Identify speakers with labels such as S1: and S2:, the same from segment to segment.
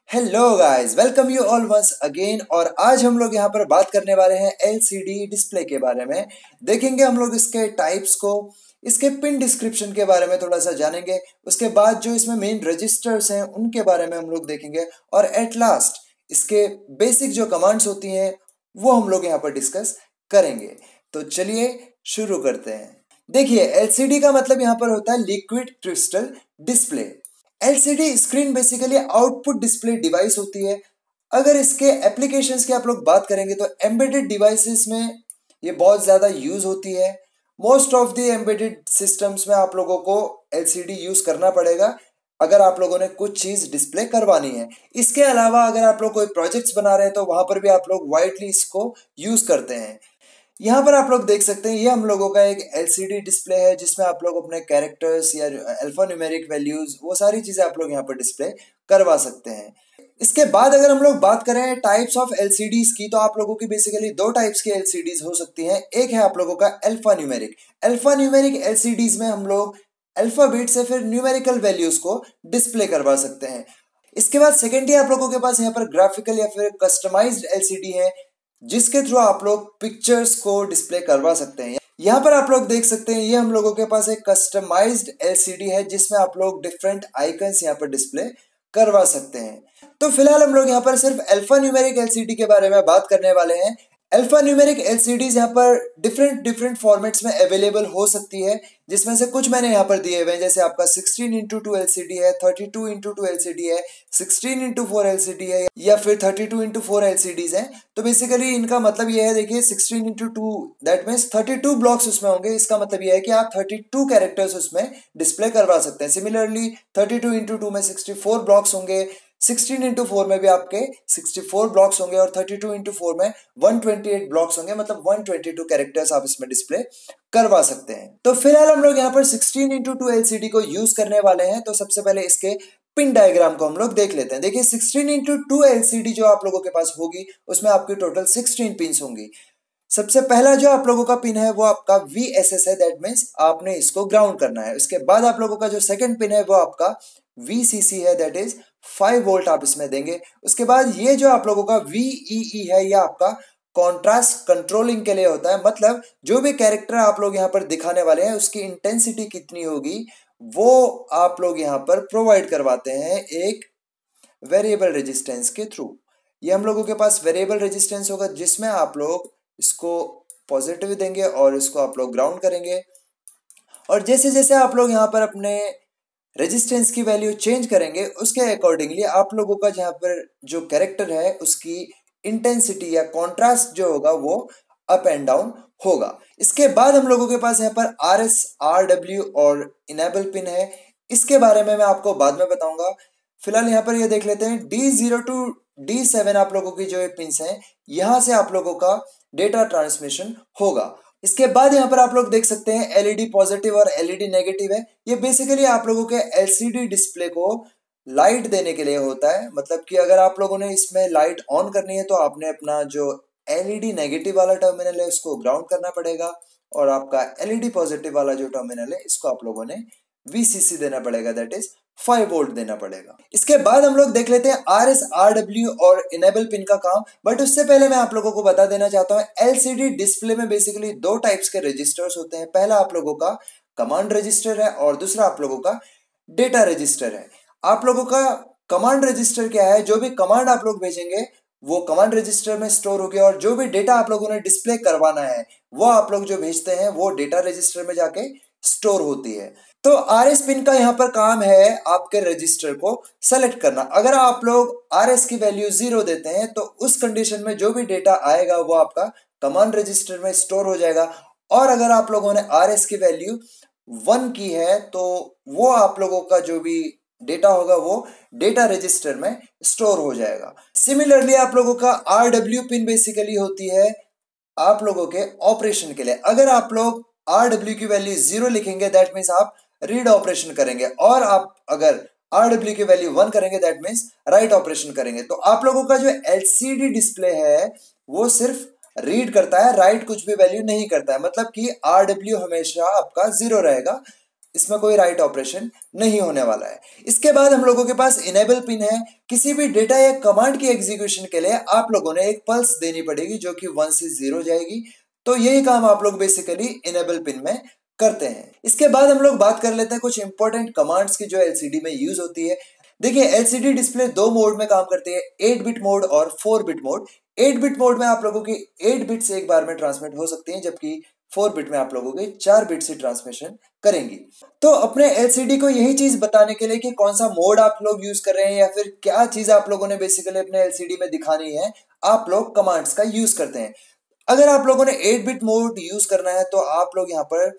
S1: Hello guys, welcome you all once again. और आज हम लोग यहाँ पर बात करने वाले हैं एलसीडी डिस्प्ले के बारे में। देखेंगे हम लोग इसके टाइप्स को, इसके पिन डिस्क्रिप्शन के बारे में थोड़ा सा जानेंगे। उसके बाद जो इसमें मेन रजिस्टर्स हैं उनके बारे में हम लोग देखेंगे। और एट लास्ट इसके बेसिक जो कमांड्स होती हैं वो हम लोग यहाँ पर डिस्कस करेंगे। तो चलिए शुरू करते हैं। देखिए, एलसीडी का मतलब यहाँ पर होता है liquid crystal display. LCD screen basically output display device होती है। अगर इसके एप्लीकेशंस की आप लोग बात करेंगे तो एम्बेडेड डिवाइसेस में ये बहुत ज़्यादा यूज होती है। Most of the embedded systems में आप लोगों को एलसीडी यूज करना पड़ेगा अगर आप लोगों ने कुछ चीज़ डिस्प्ले करवानी है। इसके अलावा अगर आप लोग कोई प्रोजेक्ट्स बना रहे हैं तो वहां पर भी आप लोग वाइडली इसको यूज करते हैं। यहाँ पर आप लोग देख सकते हैं, ये हम लोगों का एक एलसीडी डिस्प्ले है जिसमें आप लोग अपने कैरेक्टर्स या अल्फा न्यूमेरिक वैल्यूज वो सारी चीजें आप लोग यहाँ पर डिस्प्ले करवा सकते हैं। इसके बाद अगर हम लोग बात करें टाइप्स ऑफ एलसीडीज की, तो आप लोगों की बेसिकली दो टाइप्स की एलसीडीज हो सकती हैं। एक है आप लोगों का alpha numeric. Alpha numeric LCDs में हम लोग अल्फाबेट से फिर न्यूमेरिकल वैल्यूज को डिस्प्ले करवा सकते हैं। इसके बाद सेकेंडली आप लोगों के पास यहाँ पर ग्राफिकल या फिर कस्टमाइज्ड एलसीडी है जिसके थ्रू आप लोग पिक्चर्स को डिस्प्ले करवा सकते हैं। यहाँ पर आप लोग देख सकते हैं, ये हम लोगों के पास एक कस्टमाइज्ड एलसीडी है जिसमें आप लोग डिफरेंट आइकन्स यहाँ पर डिस्प्ले करवा सकते हैं। तो फिलहाल हम लोग यहाँ पर सिर्फ अल्फा न्यूमेरिक एलसीडी के बारे में बात करने वाले हैं। अल्फा न्यूमेरिक एलसीडीज यहाँ पर डिफरेंट फॉर्मेट्स में अवेलेबल हो सकती है, जिसमें से कुछ मैंने यहाँ पर दिए हुए हैं। जैसे आपका 16x2 एलसीडी है, 32x2 एलसीडी है, 16x4 एलसीडी है या फिर 32x4 एलसीडीज हैं। तो बेसिकली इनका मतलब ये है, देखिए 16x2 दैट मीन्स 32 ब्लॉक्स उसमें होंगे। इसका मतलब ये है कि आप 32 कैरेक्टर्स उसमें डिस्प्ले करवा सकते हैं। सिमिलरली 32x2 में 64 ब्लॉक्स होंगे, 16x4 में भी आपके 64 ब्लॉक्स होंगे और 32x4 में 128 ब्लॉक्स होंगे, मतलब 122 कैरेक्टर्स आप इसमें डिस्प्ले करवा सकते हैं। तो फिलहाल हम लोग यहाँ पर 16x2 एलसीडी को यूज करने वाले हैं। तो सबसे पहले इसके पिन डायग्राम को हम लोग देख लेते हैं। देखिए 16x2 एलसीडी जो आप लोगों के पास होगी उसमें आपकी टोटल 16 पिन्स होंगी। सबसे पहला जो आप लोगों का पिन है वो आपका VSS है, दैट मीन्स आपने इसको ग्राउंड करना है। उसके बाद आप लोगों का जो सेकंड पिन है वो आपका VCC है, दैट इज 5 वोल्ट आप इसमें देंगे। उसके बाद ये जो आप लोगों का VEE है, ये आपका कॉन्ट्रास्ट कंट्रोलिंग के लिए होता है। मतलब जो भी कैरेक्टर आप लोग यहाँ पर दिखाने वाले हैं उसकी इंटेंसिटी कितनी होगी वो आप लोग यहाँ पर प्रोवाइड करवाते हैं एक वेरिएबल रेजिस्टेंस के थ्रू। ये हम लोगों के पास वेरिएबल रेजिस्टेंस होगा जिसमें आप लोग इसको पॉजिटिव देंगे और इसको आप लोग ग्राउंड करेंगे। और जैसे जैसे आप लोग यहाँ पर अपने रेजिस्टेंस की वैल्यू चेंज करेंगे उसके अकॉर्डिंगली आप लोगों का जहाँ पर जो कैरेक्टर है उसकी इंटेंसिटी या कॉन्ट्रास्ट जो होगा वो अप एंड डाउन होगा। इसके बाद हम लोगों के पास यहाँ पर RS, RW और इनेबल पिन है। इसके बारे में मैं आपको बाद में बताऊंगा। फिलहाल यहाँ पर ये देख लेते हैं D0 to D7 आप लोगों की जो पिन्स हैं, यहाँ से आप लोगों का डेटा ट्रांसमिशन होगा। इसके बाद यहाँ पर आप लोग देख सकते हैं LED पॉजिटिव और LED नेगेटिव है। ये बेसिकली आप लोगों के LCD डिस्प्ले को लाइट देने के लिए होता है। मतलब कि अगर आप लोगों ने इसमें लाइट ऑन करनी है तो आपने अपना जो LED नेगेटिव वाला टर्मिनल है उसको ग्राउंड करना पड़ेगा और आपका LED पॉजिटिव वाला जो टर्मिनल है इसको आप लोगों ने VCC देना पड़ेगा, दैट इज 5 वोल्ट देना पड़ेगा। इसके बाद हम लोग देख लेते हैं RS, RW और इनेबल पिन का काम। बट उससे पहले मैं आप लोगों को बता देना चाहता हूँ, LCD डिस्प्ले में बेसिकली दो टाइप्स के रजिस्टर्स होते हैं। पहला आप लोगों का कमांड रजिस्टर है और दूसरा आप लोगों का डेटा रजिस्टर है। आप लोगों का कमांड रजिस्टर क्या है, जो भी कमांड आप लोग भेजेंगे वो कमांड रजिस्टर में स्टोर हो गया और जो भी डेटा आप लोगों ने डिस्प्ले करवाना है वो आप लोग जो भेजते हैं वो डेटा रजिस्टर में जाके स्टोर होती है। तो RS पिन का यहाँ पर काम है आपके रजिस्टर को सेलेक्ट करना। अगर आप लोग RS की वैल्यू 0 देते हैं तो उस कंडीशन में जो भी डेटा आएगा वो आपका कमांड रजिस्टर में स्टोर हो जाएगा। और अगर आप लोगों ने RS की वैल्यू 1 की है तो वो आप लोगों का जो भी डेटा होगा वो डेटा रजिस्टर में स्टोर हो जाएगा। सिमिलरली आप लोगों का RW पिन बेसिकली होती है आप लोगों के ऑपरेशन के लिए। अगर आप लोग RW की वैल्यू 0 लिखेंगे दैट मीन्स आप रीड ऑपरेशन करेंगे और आप अगर RW की वैल्यू 1 करेंगे दैट मीन्स राइट ऑपरेशन करेंगे। तो आप लोगों का जो LCD डिस्प्ले है वो सिर्फ रीड करता है, राइट कुछ भी वैल्यू नहीं करता है। मतलब कि RW हमेशा आपका 0 रहेगा। इसमें कोई राइट ऑपरेशन नहीं होने वाला है। इसके बाद हम लोगों के पास इनेबल पिन है। किसी भी डेटा या कमांड की एग्जीक्यूशन के लिए आप लोगों ने एक पल्स देनी पड़ेगी जो कि 1 से 0 जाएगी। तो यही काम आप लोग बेसिकली इनेबल पिन में करते हैं। इसके बाद हम लोग बात कर लेते हैं कुछ इंपॉर्टेंट कमांड्स की जो एलसीडी में यूज होती है। देखिए, एलसीडी डिस्प्ले दो मोड में काम करती है, 8 बिट मोड और 4 बिट मोड। 8 बिट मोड में आप लोगों की 8 बिट्स एक बार में ट्रांसमिट हो सकती हैं, जबकि 4 बिट में आप लोगों के 4 बिट से ट्रांसमिशन करेंगी। तो अपने एलसीडी को यही चीज बताने के लिए कि कौन सा मोड आप लोग यूज कर रहे हैं या फिर क्या चीज आप लोगों ने बेसिकली अपने एलसीडी में दिखानी है, आप लोग कमांड्स का यूज करते हैं। अगर आप लोगों ने 8 बिट मोड यूज करना है तो आप लोग यहाँ पर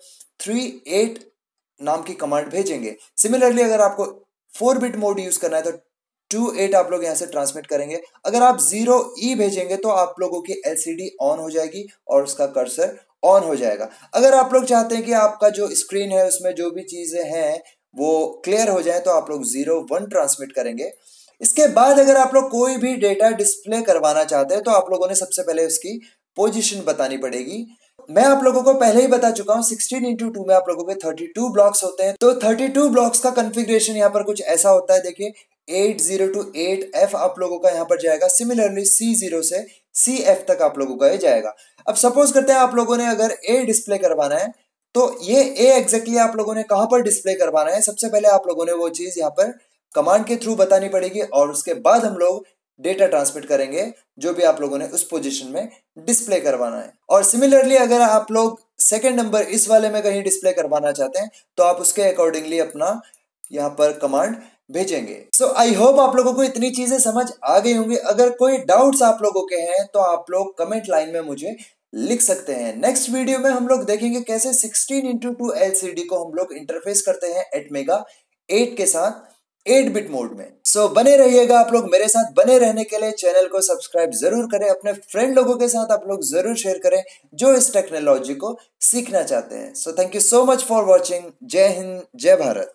S1: 38 नाम की कमांड भेजेंगे। सिमिलरली अगर आपको 4 बिट मोड यूज करना है तो 28 आप लोग यहाँ से ट्रांसमिट करेंगे। अगर आप 0E भेजेंगे तो आप लोगों की एलसीडी ऑन हो जाएगी और उसका कर्सर ऑन हो जाएगा। अगर आप लोग चाहते हैं कि आपका जो स्क्रीन है उसमें जो भी चीजें हैं वो क्लियर हो जाए तो आप लोग 01 ट्रांसमिट करेंगे। इसके बाद अगर आप लोग कोई भी डेटा डिस्प्ले करवाना चाहते हैं तो आप लोगों ने सबसे पहले उसकी पोजीशन बतानी पड़ेगी। मैं आप लोगों को पहले ही बता चुका हूं, 16x2 में आप लोगों के 32 ब्लॉक्स होते हैं। तो 32 ब्लॉक्स का कॉन्फ़िगरेशन यहाँ पर कुछ ऐसा होता है। देखिए, 80 to 8F आप लोगों का यहाँ पर जाएगा। सिमिलरली C0 से CF तक आप लोगों का ये जाएगा। अब सपोज करते हैं आप लोगों ने अगर A डिस्प्ले करवाना है तो ये A एग्जैक्टली आप लोगों ने कहां पर डिस्प्ले करवाना है, सबसे पहले आप लोगों ने वो चीज यहाँ पर कमांड के थ्रू बतानी पड़ेगी और उसके बाद हम लोग डेटा ट्रांसमिट करेंगे जो भी आप लोगों ने उस पोजीशन में डिस्प्ले करवाना है। और सिमिलरली अगर आप लोग सेकंड नंबर इस वाले में कहीं डिस्प्ले करवाना चाहते हैं तो आप उसके अकॉर्डिंगली अपना यहाँ पर कमांड भेजेंगे। सो आई होप आप लोगों को इतनी चीजें समझ आ गई होंगी। अगर कोई डाउट्स आप लोगों के हैं तो आप लोग कमेंट लाइन में मुझे लिख सकते हैं। नेक्स्ट वीडियो में हम लोग देखेंगे कैसे 16x2 एलसीडी को हम लोग इंटरफेस करते हैं एटमेगा 8 के साथ 8 बिट मोड में। सो बने रहिएगा आप लोग मेरे साथ। बने रहने के लिए चैनल को सब्सक्राइब जरूर करें, अपने फ्रेंड लोगों के साथ आप लोग जरूर शेयर करें जो इस टेक्नोलॉजी को सीखना चाहते हैं। So thank you so much for watching. जय हिंद, जय भारत।